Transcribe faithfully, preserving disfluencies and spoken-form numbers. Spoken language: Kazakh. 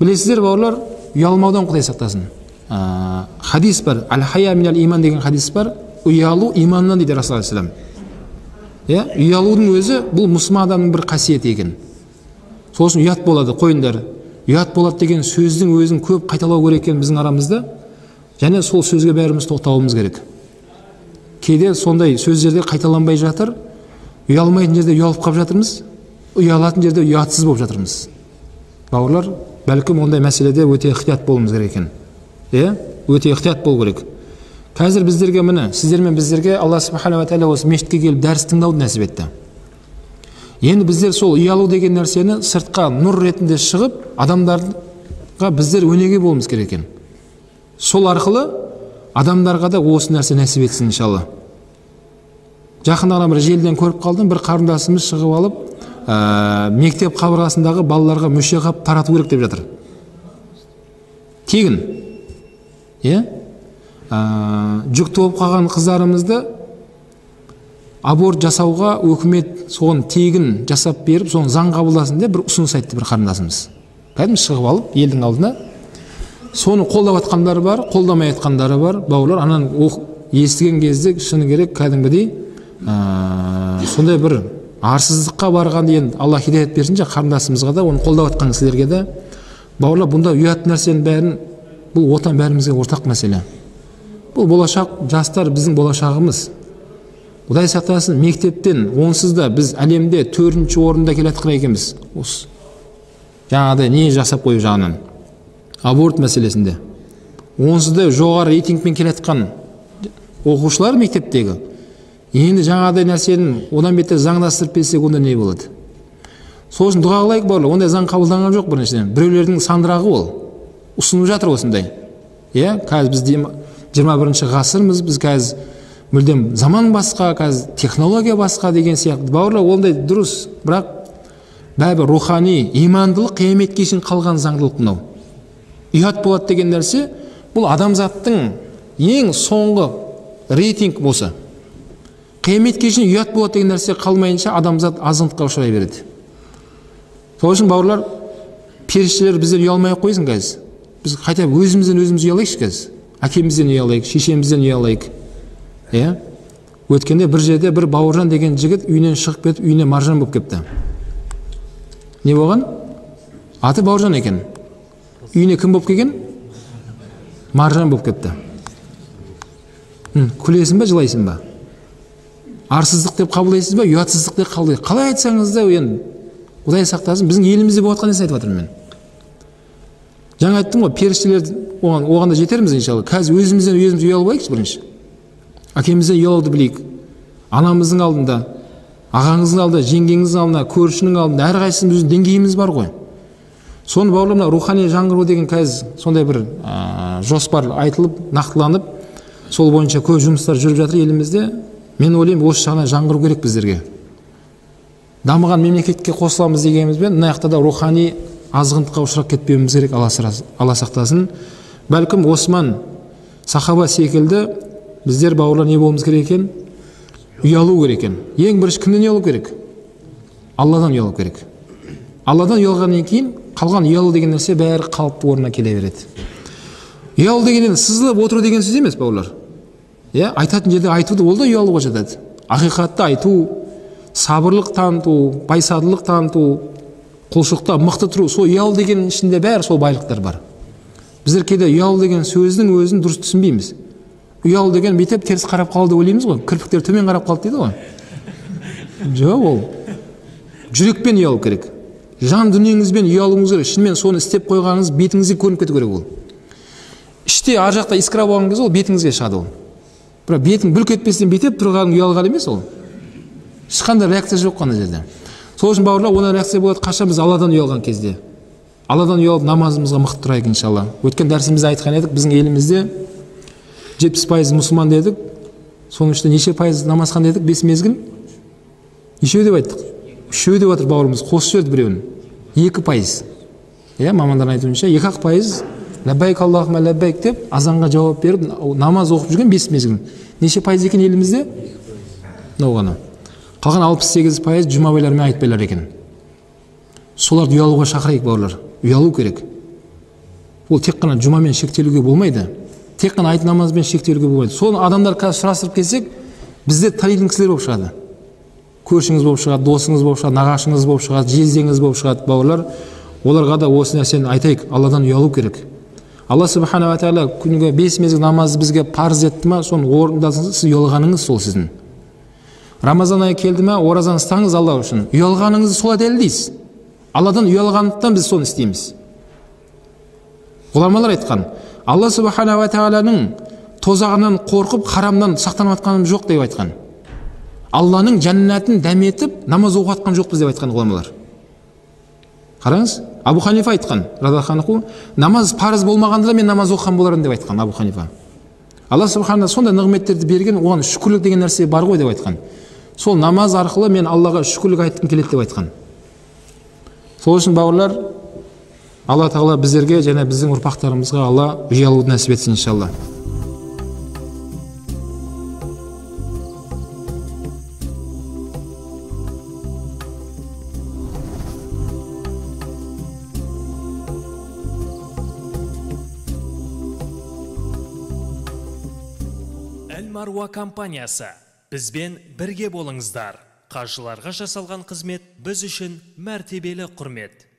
Білесіздер бауырлар, ұялмаудан Құдай сақтасын. Хадис бар, әл-хая минал иман деген хадис бар. Ұялу иманнан дейді Расулullah саллаллаху алейхи вассалам. Ұялудың өзі бұл мұсылман адамның бір қасиеті екен. Сосын ұят болады, қойындар. Ұят болады деген сөздің өзін көп қайталау керек екен біздің арамызда. Және сол сөзге бәріміз тоқтауымыз керек. Кейде сондай сөздерде қайталанбай жатыр. Ұялмайтын жерде ұялып қалып жатырмыз. Ұялатын жерде ұятсыз болып жатырмыз. Бауырлар, бәлкім ондай мәселеде өте ықтият болуымыз керек екен. Е, өте ықтият болу керек. Қазір біздерге міне, сіздер мен біздерге Алла субхана ва тағала осы мешітке келіп дәріс тыңдауды нәсіп етті. Енді біздер сол ұялу деген нәрсені сыртқа нұр ретінде шығып, адамдарға біздер өнеге болуымыз керек екен. Сол арқылы адамдарға да осы нәрсе нәсіп етсін иншалла. Жақында ғана бір желіден көріп қалдым, бір қарындасымыз шығып алып, ә, мектеп қабырғасындағы балаларға мүше қап тарату керек деп жатыр. Тегін. Е? Ә, жүкті болып қалған қыздарымызды аборт жасауға өкімет соған тегін жасап беріп, соны заң қабылдасын деп бір ұсыныс айтты бір қарындасымыз. Кәдімгі шығып алып елдің алдына. Соны қолдап атқандары бар, қолдамай атқандары бар. Бауырлар, анан естіген кезде шыны керек кәдімгідей ә, сондай бір арсыздыққа барған деген Алла хидаят берсінші қарындасымызға да, оны қолдап атқан кісілерге де. Бауырлар, бұнда ұят нәрсенің бәрін, бұл отан бәрімізге ортақ мәселе. Бұл болашақ, жастар біздің болашағымыз. Құдай сақтасын, мектептен онсыз да біз әлемде төртінші орында келатқан екенбіз. Осы жаңағыдай не жасап қою жағынан. Аборт мәселесінде. Онсыз да жоғары рейтингпен келатқан оқушылар мектептегі. Енді жаңағыдай нәрсенің одан бетер заңдастырып берсек, онда не болады? Сосын дұға қылайық бауырлар, ондай заң қабылданған жоқ біріншіден. Біреулердің сандырағы ол. Ұсынып жатыр осындай. Иә, қазір біз жиырма бірінші ғасырмыз, біз қазір мүлдем заман басқа, қазір технология басқа деген сияқты. Бауырлар, ондай дұрыс, бірақ бәрібір рухани имандылық қияметке шейін қалған заңдылық мынау. Ұят болады деген нәрсе, бұл адамзаттың ең соңғы рейтинг болса. Қияметке шейін ұят болады деген нәрсе қалмайынша адамзат азғындыққа ұшырай береді. Сол үшін бауырлар, періштелер бізден ұялмай қойсын қазір. Біз қайта өзімізден өзіміз ұялайықшы қазір. Әкемізден ұялайық, шешемізден ұялайық. Е? Өткенде бір жерде бір Бауыржан деген жігіт үйінен шығып кетіп, үйіне Маржан болып кепті. Не болған? Аты Бауыржан екен. Үйіне кім болып келген? Маржан болып кепті. Күлесің ба, жылайсың ба? Арсыздық деп қабылдайсыз ба, ұятсыздық деп қабылдайсыз? Қалай айтсаңыз да, енді Құдай сақтасын, біздің елімізде болып жатқан нәрсені айтып жатырмын мен. Жаңа айттым ғой, періштелер оған оғанда жетерміз иншалла. Қазір өзімізден өзіміз ұялбайықшы бірінші. Әкемізден ұялауды білейік. Анамыздың алдында, ағаңыздың алдында, жеңгеңіздің алдында, көршінің алдында, әрқайсымыз өзінің деңгейіміз бар ғой. Соны бауырларымна рухани жаңғыру деген қазір сондай бір ә, жоспар айтылып, нақтыланып, сол бойынша көп жұмыстар жүріп жатыр елімізде. Мен ойлаймын, осы жағынан жаңғыру керек біздерге. Дамыған мемлекетке қосыламыз дегенімізбен, мына жақта да рухани азғындыққа ұшырап кетпеуіміз керек, Алла сақтасын. Бәлкім Осман сахаба секілді біздер бауырлар не болуымыз керек екен? Ұялу керек екен. Ең бірінші кімнен ұялу керек? Алладан ұялу керек. Алладан ұялғаннан кейін қалған ұялу деген нәрсе бәрі қалыпты орнына келе береді. Ұялу деген сызылып отыру деген сөз емес бауырлар. Иә, айтатын жерде айтуды, ол да ұялуға жатады. Ақиқатты айту, сабырлық таныту, байсадылық таныту, құлшылықта мықты тұру, сол ұялу деген ішінде бәрі сол байлықтар бар. Біздер кейде ұялу деген сөздің өзін дұрыс түсінбейміз. Ұялу деген бүйтіп теріс қарап қалды ойлаймыз ғой, кірпіктер төмен қарап қалды дейді ғой. Жоқ, ол жүрекпен ұялу керек. Жан дүниеңізбен ұялуыңыз керек. Шынымен соны істеп қойғаныңыз бетіңізге көрініп кету керек ол. Іште ар жақта искра болған кезде ол бетіңізге шығады ол. Бірақ бетің бүлк етпестен бүйтіп тұрғаның ұялған емес ол. Ешқандай реакция жоқ қана жерде. Сол үшін бауырлар, ондай реакция болады қашан біз Алладан ұялған кезде. Алладан ұялып намазымызға мықты тұрайық иншалла. Өткен дәрісімізде айтқан едік, біздің елімізде жетпіс пайыз мұсылман дедік. Соның ішінде неше пайыз намазхан дедік? Бес мезгіл. Нешеу деп айттық? Үшеу деп жатыр бауырымыз, қосып жіберді біреуін. Екі пайыз. Иә, мамандардың айтуынша екі ақ пайыз ләббайк Аллахумма ләббайк деп азанға жауап беріп намаз оқып жүрген бес мезгіл. Неше пайыз екен елімізде? Мынау ғана. Қалған алпыс сегіз пайыз жұмабайлар мен айтбайлар екен. Соларды ұялуға шақырайық бауырлар. Ұялу керек. ол тек қана жұмамен шектелуге болмайды, тек қана айт намазбен шектелуге болмайды. Соны адамдар қазір сұрастырып келсек, бізде танитын кісілер болып шығады. Көршіңіз болып шығады, досыңыз болып шығады, нағашыңыз болып шығады, жездеңіз болып шығады, бауырлар. Оларға да осы нәрсені айтайық, Алладан ұялу керек. Алла субхана ва тағала күніге бес мезгіл намазды бізге парыз етті ма, соны орындасаңыз, сіз ұялғаныңыз сол сіздің. Рамазан айы келді ма, оразаны ұстаңыз Алла үшін. Ұялғаныңызды солай дәлелдейсіз. Алладан ұялғандықтан біз соны істейміз. Ғұламалар айтқан, Алла субхана ва тағаланың тозағынан қорқып, харамнан сақтанып жатқаным жоқ деп айтқан. Алланың жәннатын дәметіп, намаз оқып жатқан жоқпыз деп айтқан ғұламалар. Қараңыз, Абу Ханифа айтқан, радиаллаху, намаз парыз болмағанда мен намаз оқыған болармын деп айтқан Абу Ханифа. Алла субхана сондай нығметтерді берген, оған шүкірлік деген нәрсе бар ғой деп айтқан. Сол намаз арқылы мен Аллаға шүкірлік айтқым келеді деп айтқан. Сол үшін бауырлар, Алла тағала біздерге және біздің ұрпақтарымызға Алла ұялуды нәсіп етсін иншалла. Әл-Маруа компаниясы, бізбен бірге болыңыздар. Қажыларға жасалған қызмет біз үшін мәртебелі құрмет.